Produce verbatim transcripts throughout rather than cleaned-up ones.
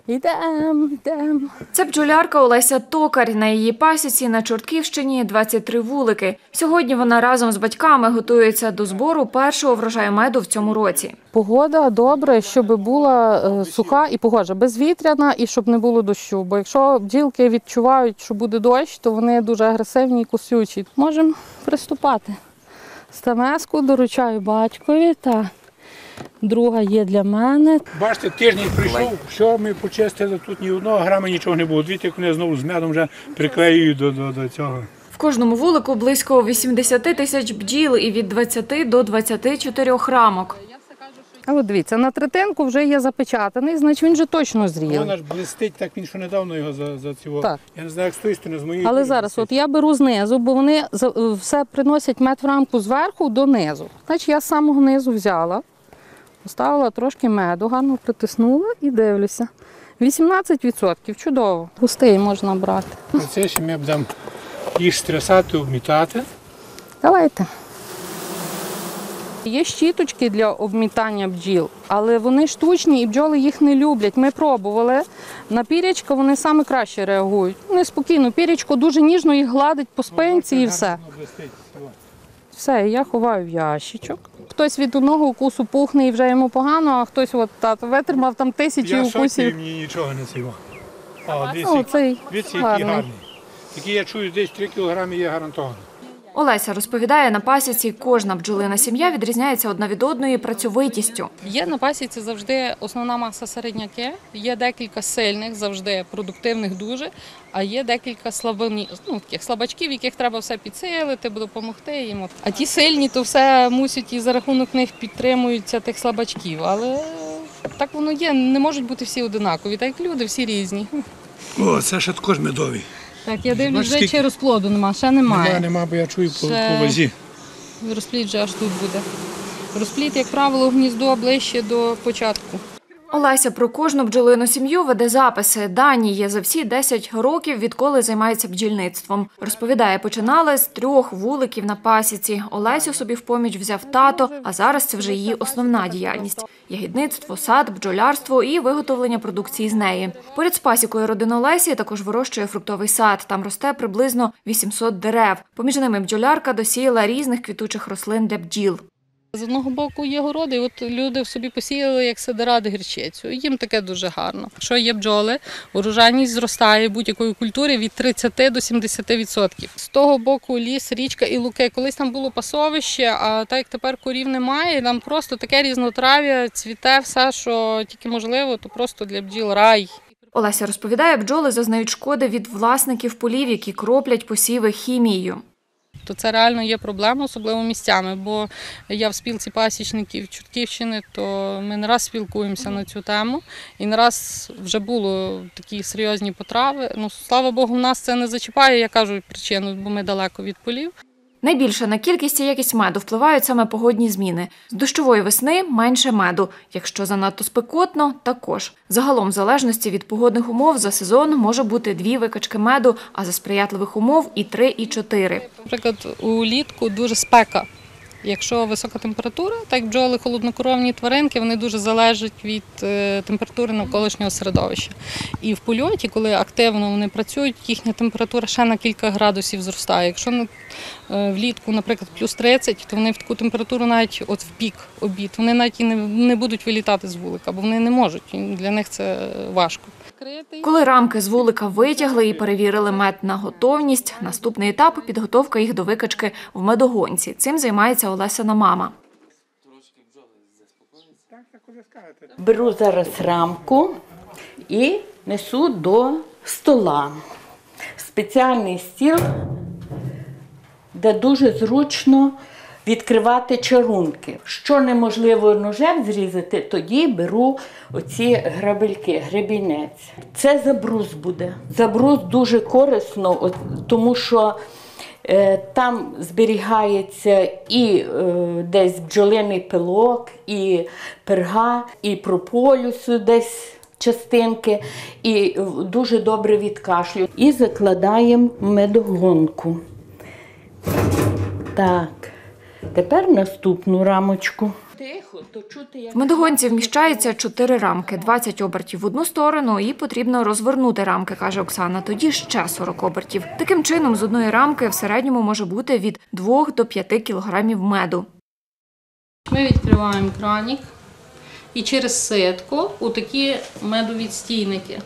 Йдемо, йдемо. Це бджолярка Олеся Токар. На її пасіці на Чортківщині двадцять три вулики. Сьогодні вона разом з батьками готується до збору першого врожаю меду в цьому році. Погода добре, щоб була суха і погожа, безвітряна і щоб не було дощу. Бо якщо бджілки відчувають, що буде дощ, то вони дуже агресивні і кусючі. Можемо приступати. Стамеску доручаю батькові, та друга є для мене. Бачите, тиждень прийшов, все, ми почистили, тут ні одного грама нічого не було. Дивіться, як вони знову з медом вже приклеюють до, до, до цього. В кожному вулику близько вісімдесят тисяч бджіл і від двадцяти до двадцяти чотирьох рамок. А от дивіться, на третинку вже є запечатаний, значить він вже точно зрілий. Вона ж блистить, так він що недавно його за, за цього. Так. Я не знаю, як з тої сторони, з моєї. Але зараз от я беру знизу, бо вони все приносять мед в рамку зверху до низу. Значить я з самого низу взяла, поставила трошки меду, гарно притиснула і дивлюся. вісімнадцять відсотків, чудово. Густий можна брати. Це ще ми будемо їх стрясати, обмітати. Давайте. Є щіточки для обмітання бджіл, але вони штучні і бджоли їх не люблять. Ми пробували. На пірячка вони саме краще реагують. Вони спокійно, пірячко дуже ніжно їх гладить по спинці і все. Все, я ховаю в ящичок. Хтось від одного укусу пухне і вже йому погано, а хтось от, тато, витримав там тисячі я укусів. Я мені нічого не цього. А, О, цей дивіться, який гарний. гарний. Такий, я чую, десь три кілограми є гарантовано. Олеся розповідає, на пасіці кожна бджолина сім'я відрізняється одна від одної працьовитістю. Є на пасіці завжди основна маса середняки, є декілька сильних, завжди продуктивних дуже, а є декілька слабоні, ну, таких слабачків, яких треба все підсилити, допомогти їм. А ті сильні, то все мусять і за рахунок них підтримуються тих слабачків. Але так воно є, не можуть бути всі одинакові, так як люди, всі різні. О, це ще також медовий. Так, я дивлюсь, вже скільки? чи розплоду нема, ще немає. Нема, нема, бо я чую по, Ще... по вазі. Розплід вже аж тут буде. Розплід, як правило, гніздо ближче до початку. Олеся про кожну бджолину сім'ю веде записи. Дані є за всі десять років, відколи займається бджільництвом. Розповідає, починали з трьох вуликів на пасіці. Олесю собі в поміч взяв тато, а зараз це вже її основна діяльність – ягідництво, сад, бджолярство і виготовлення продукції з неї. Поряд з пасікою родина Олесі також вирощує фруктовий сад. Там росте приблизно вісімсот дерев. Поміж ними бджолярка досіяла різних квітучих рослин для бджіл. З одного боку є городи, і от люди в собі посіяли як сидират гірчицю. Їм таке дуже гарно. Якщо є бджоли, урожайність зростає будь-якої культури від тридцяти до сімдесяти відсотків. З того боку ліс, річка і луки. Колись там було пасовище, а так як тепер корів немає, там просто таке різнотрав'я, цвіте все, що тільки можливо, то просто для бджіл рай. Олеся розповідає, бджоли зазнають шкоди від власників полів, які кроплять посіви хімією. То це реально є проблема, особливо місцями, бо я в спілці пасічників Чортківщини, то ми не раз спілкуємося на цю тему, і не раз вже було такі серйозні потрави. Ну, слава Богу, в нас це не зачіпає, я кажу причину, бо ми далеко від полів. Найбільше на кількість і якість меду впливають саме погодні зміни. З дощової весни – менше меду. Якщо занадто спекотно – також. Загалом, в залежності від погодних умов, за сезон може бути дві викачки меду, а за сприятливих умов – і три, і чотири. Наприклад, улітку дуже спека. Якщо висока температура, так як бджоли холоднокровні тваринки, вони дуже залежать від температури навколишнього середовища. І в польоті, коли активно вони працюють, їхня температура ще на кілька градусів зростає. Якщо влітку, наприклад, плюс тридцять, то вони в таку температуру навіть от в пік обід, вони навіть і не, не будуть вилітати з вулика, бо вони не можуть, для них це важко. Коли рамки з вулика витягли і перевірили мед на готовність, наступний етап – підготовка їх до викачки в медогонці. Цим займається Олесина мама. Беру зараз рамку і несу до стола. Спеціальний стіл, де дуже зручно відкривати чарунки. Що неможливо ножем зрізати, тоді беру оці грабельки, гребінець. Це забрус буде. Забрус дуже корисно, тому що е, там зберігається і е, десь бджолиний пилок, і перга, і прополісу десь частинки, і дуже добре від кашлю. І закладаємо медогонку. Так. Тепер наступну рамочку. Тихо, то чути, як... В медогонці вміщається чотири рамки, двадцять обертів в одну сторону і потрібно розвернути рамки, каже Оксана, тоді ще сорок обертів. Таким чином, з одної рамки в середньому може бути від двох до п'яти кілограмів меду. Ми відкриваємо кранік і через ситку у такі медовідстійники.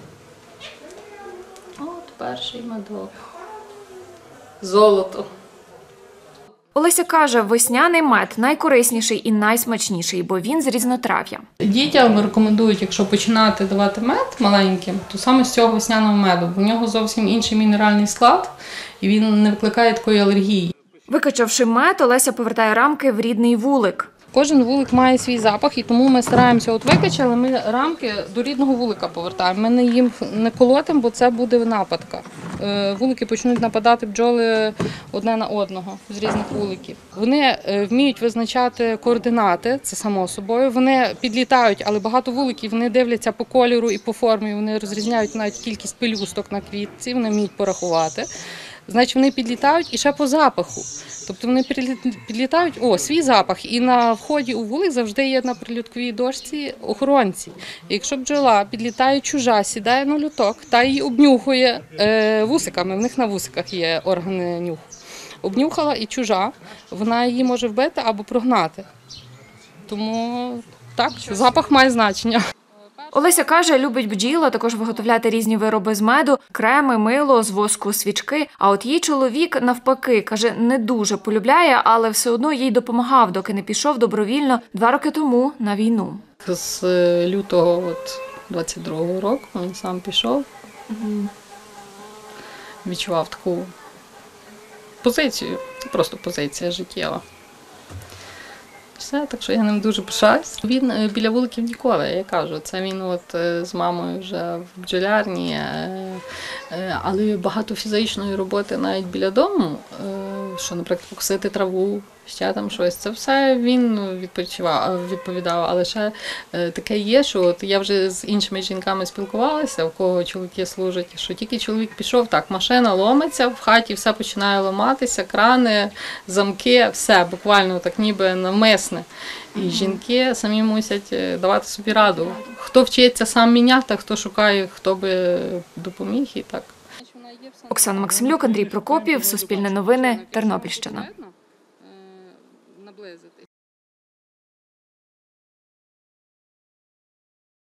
От перший медок. Золото. Олеся каже, весняний мед найкорисніший і найсмачніший, бо він з різнотрав'я. Дітям рекомендують, якщо починати давати мед маленьким, то саме з цього весняного меду, бо в нього зовсім інший мінеральний склад і він не викликає такої алергії. Викачавши мед, Олеся повертає рамки в рідний вулик. Кожен вулик має свій запах, і тому ми стараємося, от викачали, ми рамки до рідного вулика повертаємо. Ми не їм не колотимо, бо це буде нападка. Вулики почнуть нападати бджоли одне на одного з різних вуликів. Вони вміють визначати координати, це само собою. Вони підлітають, але багато вуликів вони дивляться по кольору і по формі. Вони розрізняють навіть кількість пелюсток на квітці, вони вміють порахувати. Значить, вони підлітають і ще по запаху. Тобто вони підлітають, о, свій запах, і на вході у вулик завжди є на прильотковій дошці охоронці. І якщо бджола підлітає чужа, сідає на люток, та її обнюхує е, вусиками, в них на вусиках є органи нюху. Обнюхала і чужа, вона її може вбити або прогнати. Тому так, запах має значення. Олеся каже, любить бджіл, а також виготовляти різні вироби з меду, креми, мило, з воску, свічки. А от її чоловік, навпаки, каже, не дуже полюбляє, але все одно їй допомагав, доки не пішов добровільно два роки тому на війну. З лютого от, двадцять другого року він сам пішов, відчував таку позицію, просто позиція життєва. Все, так що я ним дуже пишаюсь. Він біля вуликів ніколи, я кажу. Це він от з мамою вже в бджолярні, але багато фізичної роботи навіть біля дому, що, наприклад, покосити траву, ще там щось. Це все він відпочивав, відповідав. Але ще таке є, що от я вже з іншими жінками спілкувалася, у кого чоловіки служать, що тільки чоловік пішов, так, машина ломиться, в хаті все починає ламатися, крани, замки, все, буквально так ніби навмисне. І жінки самі мусять давати собі раду. Хто вчиться сам міняти, хто шукає, хто би допоміг і так. Оксана Максимлюк, Андрій Прокопів, Суспільне новини, Тернопільщина. Наблизити.